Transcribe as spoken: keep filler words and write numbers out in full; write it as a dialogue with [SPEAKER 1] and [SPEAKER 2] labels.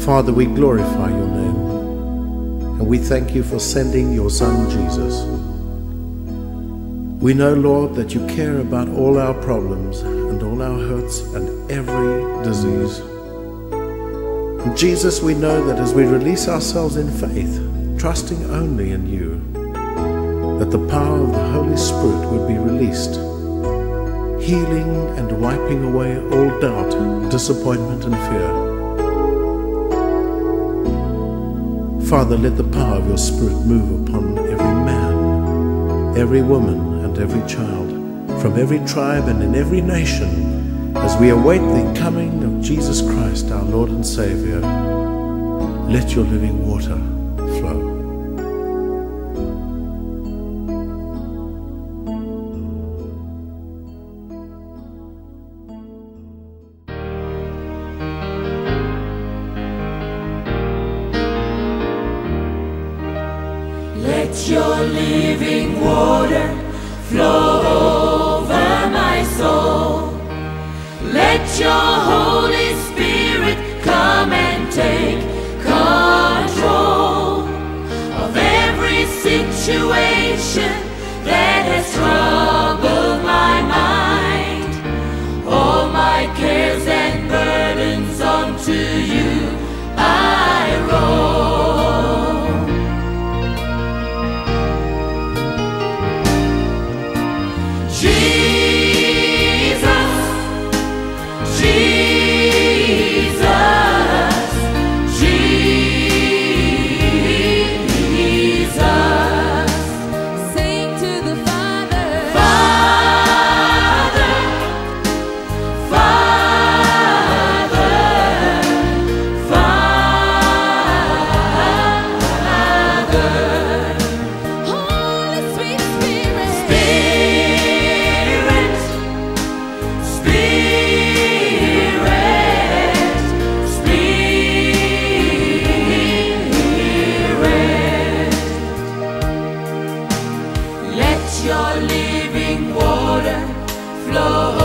[SPEAKER 1] Father, we glorify your name, and we thank you for sending your Son, Jesus. We know, Lord, that you care about all our problems and all our hurts and every disease. And Jesus, we know that as we release ourselves in faith, trusting only in you, that the power of the Holy Spirit would be released, healing and wiping away all doubt, disappointment and fear. Father, let the power of your Spirit move upon every man, every woman and every child, from every tribe and in every nation, as we await the coming of Jesus Christ, our Lord and Savior. Let your living water flow.
[SPEAKER 2] Let your living water flow over my soul. Let your Holy Spirit come and take control of every situation that has troubled my mind. All my cares and burdens onto you I roll. Your living water flow